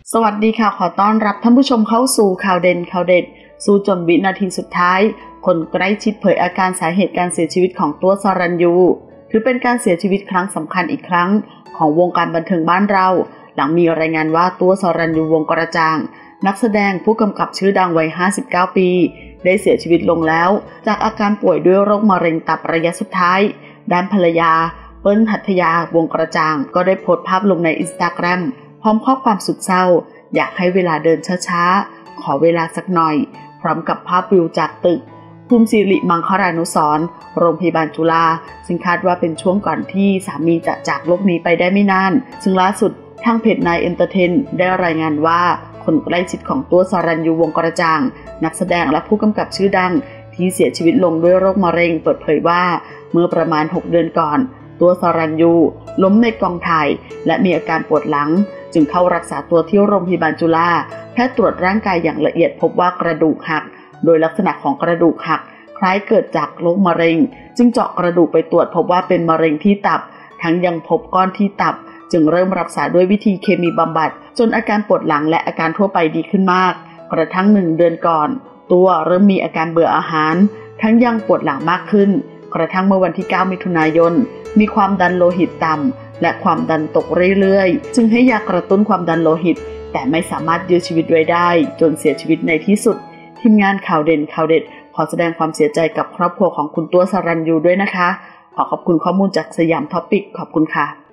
สวัสดีค่ะขอต้อนรับท่านผู้ชมเข้าสู่ข่าวเด่นข่าวเด็ดสู้จนวินาทีสุดท้ายคนใกล้ชิดเผยอาการสาเหตุการเสียชีวิตของตัวสรัญญูถือเป็นการเสียชีวิตครั้งสำคัญอีกครั้งของวงการบันเทิงบ้านเราหลังมีรายงานว่าตัวสรัญญูวงศ์กระจ่างนักแสดงผู้กำกับชื่อดังวัย59 ปีได้เสียชีวิตลงแล้วจากอาการป่วยด้วยโรคมะเร็งตับระยะสุดท้ายด้านภรรยาเปิ้ลหัตถยาวงศ์กระจ่างก็ได้โพสต์ภาพลงใน Instagram พร้อมข้อความสุดเศร้าอยากให้เวลาเดินช้าๆขอเวลาสักหน่อยพร้อมกับภาพวิวจากตึกภูมิศิริมังคลานุสรณ์โรงพยาบาลจุฬาซึ่งคาดว่าเป็นช่วงก่อนที่สามีจะจากโลกนี้ไปได้ไม่นานซึ่งล่าสุดทางเพจนายเอนเตอร์เทนได้รายงานว่าคนใกล้ชิดของตัวสรัญญูวงศ์กระจ่างนักแสดงและผู้กำกับชื่อดังที่เสียชีวิตลงด้วยโรคมะเร็งเปิดเผยว่าเมื่อประมาณ6 เดือนก่อนตัวสรัญญูล้มในกองถ่ายและมีอาการปวดหลังจึงเข้ารักษาตัวที่โรงพยาบาลจุฬาแพทย์ตรวจร่างกายอย่างละเอียดพบว่ากระดูกหักโดยลักษณะของกระดูกหักคล้ายเกิดจากโรคมะเร็งจึงเจาะกระดูกไปตรวจพบว่าเป็นมะเร็งที่ตับทั้งยังพบก้อนที่ตับจึงเริ่มรักษาด้วยวิธีเคมีบำบัดจนอาการปวดหลังและอาการทั่วไปดีขึ้นมากกระทั่ง1 เดือนก่อนตัวเริ่มมีอาการเบื่ออาหารทั้งยังปวดหลังมากขึ้นกระทั่งเมื่อวันที่9 มิถุนายนมีความดันโลหิตต่ำและความดันตกเรื่อยๆจึงให้ยากระตุ้นความดันโลหิตแต่ไม่สามารถยื้อชีวิตไว้ได้จนเสียชีวิตในที่สุดทีมงานข่าวเด่นข่าวเด็ดขอแสดงความเสียใจกับครอบครัวของคุณตัวสรัญญูด้วยนะคะขอขอบคุณข้อมูลจากสยามท็อปิกขอบคุณค่ะ